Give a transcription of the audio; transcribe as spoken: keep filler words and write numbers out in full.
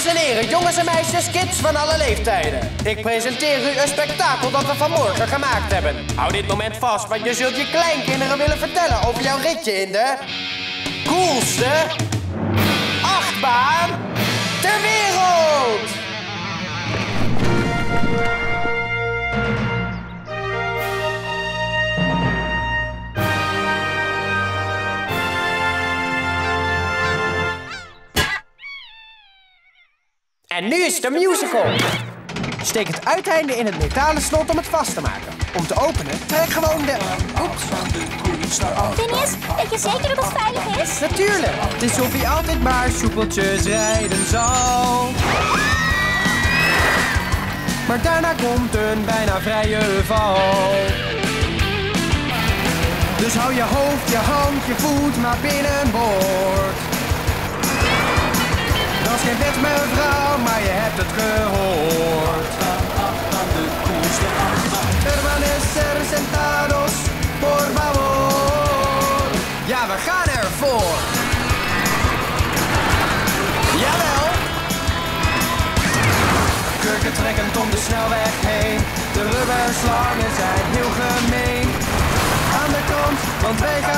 Dames en heren, jongens en meisjes, kids van alle leeftijden. Ik presenteer u een spektakel dat we vanmorgen gemaakt hebben. Hou dit moment vast, want je zult je kleinkinderen willen vertellen over jouw ritje in de coolste achtbaan ter wereld. En nu is de musical. Steek het uiteinde in het metalen slot om het vast te maken. Om te openen, trek gewoon de... Oeps. Phineas, weet je zeker dat het veilig is? Natuurlijk. Het is of hij altijd maar soepeltjes rijden zal. Maar daarna komt een bijna vrije val. Dus hou je hoofd, je hand, je voet maar binnenboord. Dat is geen wet, mevrouw, maar je hebt het gehoord. Permanecer sentados, por favor. Ja, we gaan ervoor. Jawel. Kurken trekkend om de snelweg heen. De rubberslangen zijn heel gemeen. Aan de kant, want wij gaan